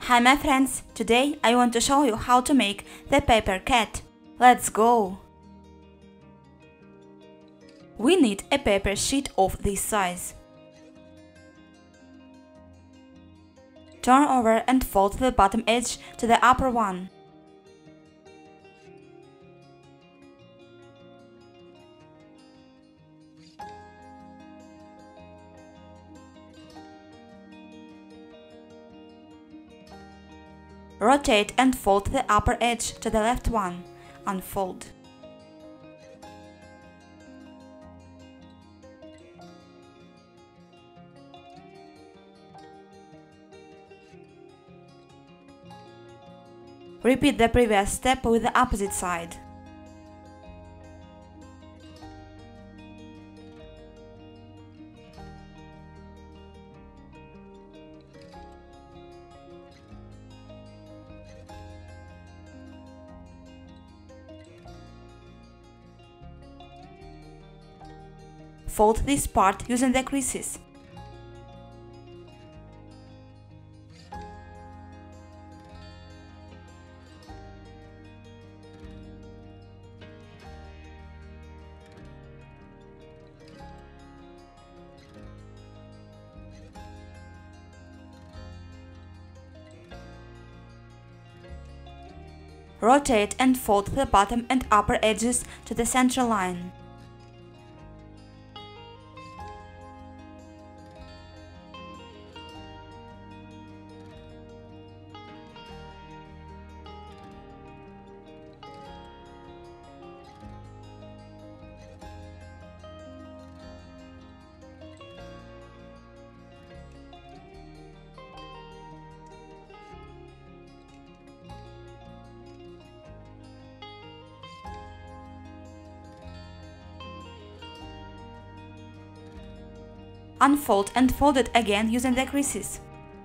Hi my friends, today I want to show you how to make the paper cat. Let's go! We need a paper sheet of this size. Turn over and fold the bottom edge to the upper one. Rotate and fold the upper edge to the left one. Unfold. Repeat the previous step with the opposite side. Fold this part using the creases. Rotate and fold the bottom and upper edges to the center line. Unfold and fold it again using the creases.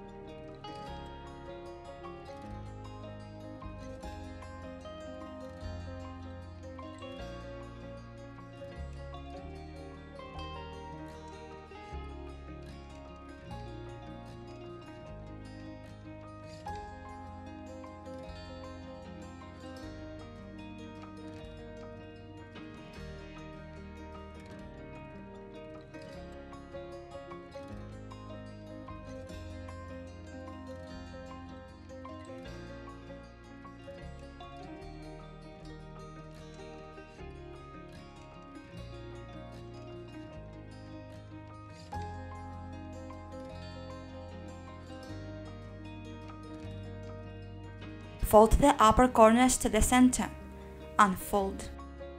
Fold the upper corners to the center. Unfold.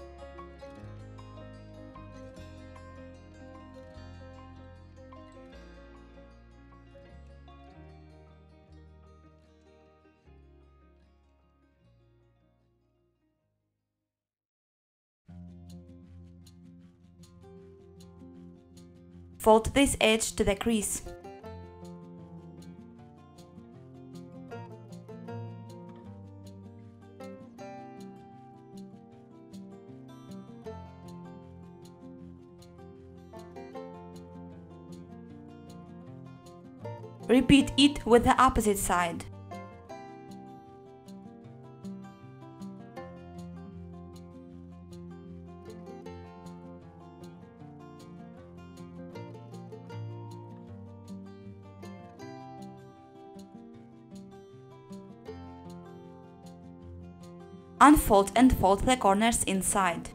Fold this edge to the crease. Repeat it with the opposite side. Unfold and fold the corners inside.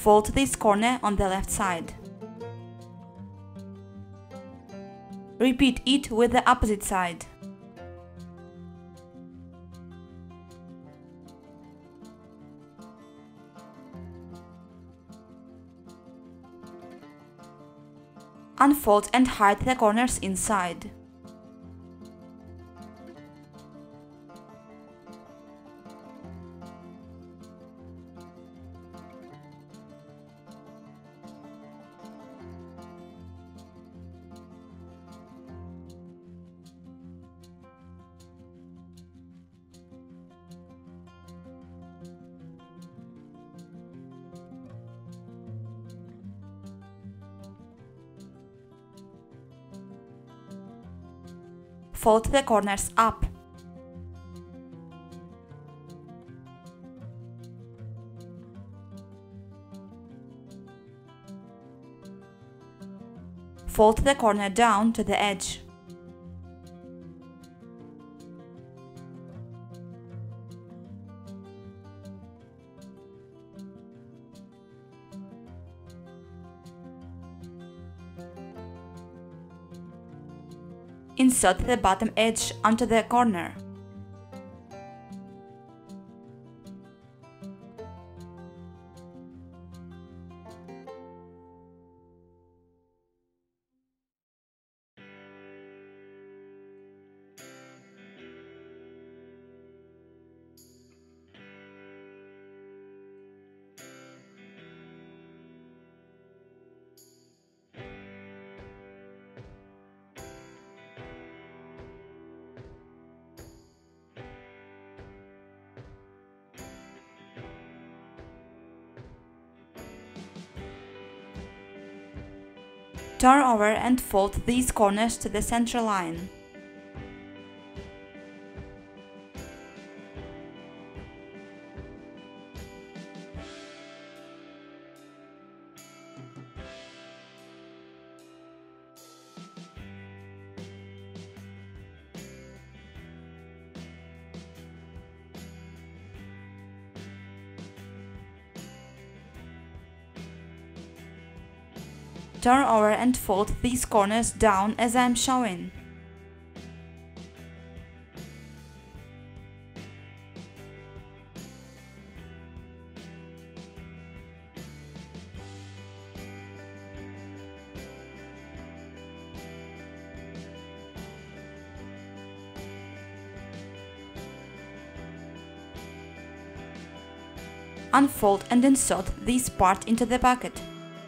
Fold this corner on the left side. Repeat it with the opposite side. Unfold and hide the corners inside. Fold the corners up. Fold the corner down to the edge. Insert the bottom edge onto the corner. Turn over and fold these corners to the center line. Turn over and fold these corners down as I am showing. Unfold and insert this part into the bucket.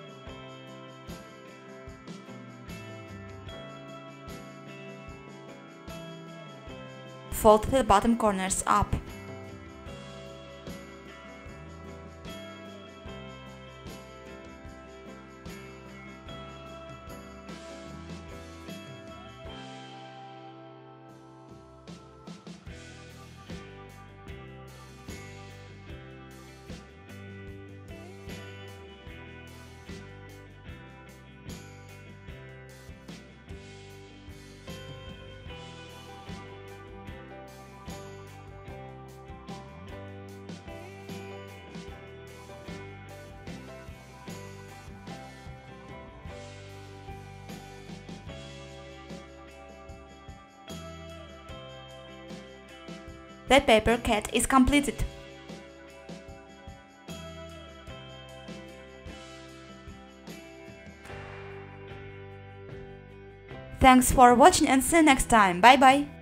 Fold the bottom corners up. The paper cat is completed. Thanks for watching and see you next time. Bye bye!